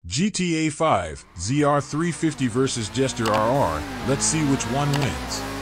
GTA 5, ZR350 vs Jester RR, let's see which one wins.